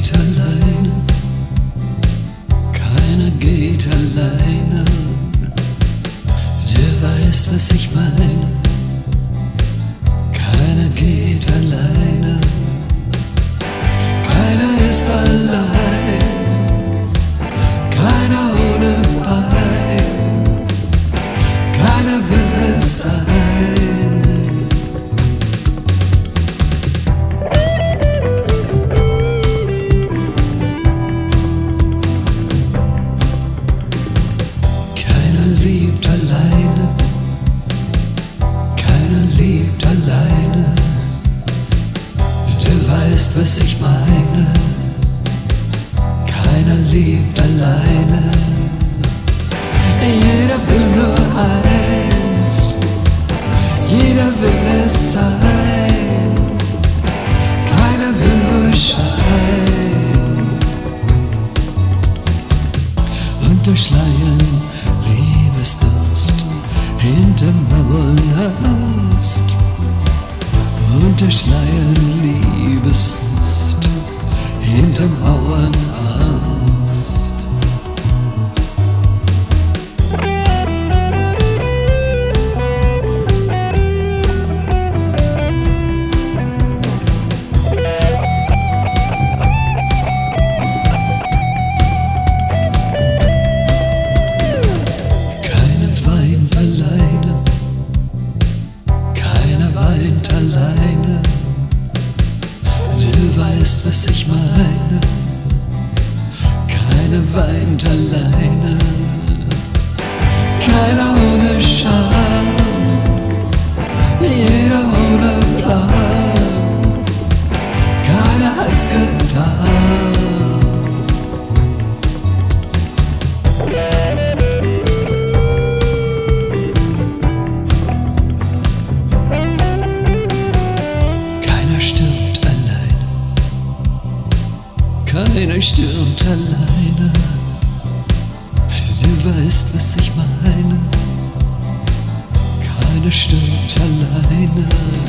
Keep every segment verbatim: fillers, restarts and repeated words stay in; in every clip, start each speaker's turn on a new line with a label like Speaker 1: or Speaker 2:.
Speaker 1: geht alleine, keiner geht alleine. Du weißt, was ich meine. Keiner geht alleine, keiner ist allein, keiner ohne Pein, keiner will es sein. Was ich meine, keiner lebt alleine, jeder will nur eins, jeder will es sein, keiner will nur Schein. Unter Schleiern Liebesdurst, hinter Mauern Angst, unter Schleiern Liebesfrust, hinter Mauern Angst. Keiner weint alleine, keiner weint alleine. Du weißt, was ich meine. Keiner weint alleine, keiner ohne Scham, jeder ohne Plan, keiner hat's getan. Keiner stirbt alleine, du weißt, was ich meine. Keiner stirbt alleine,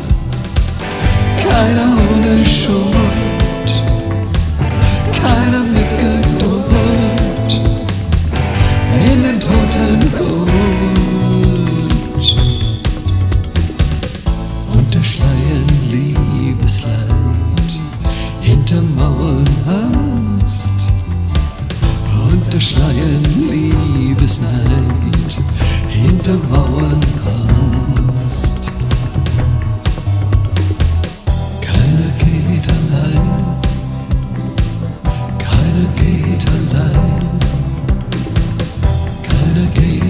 Speaker 1: keiner ohne Schuld, keiner mit Geduld, in dem toten Grund. Unter Schleiern Liebesleid, hinter Mauern Angst, unter Schleiern Liebesneid, hinter Mauern Angst. Keiner geht allein, keiner geht allein, keiner geht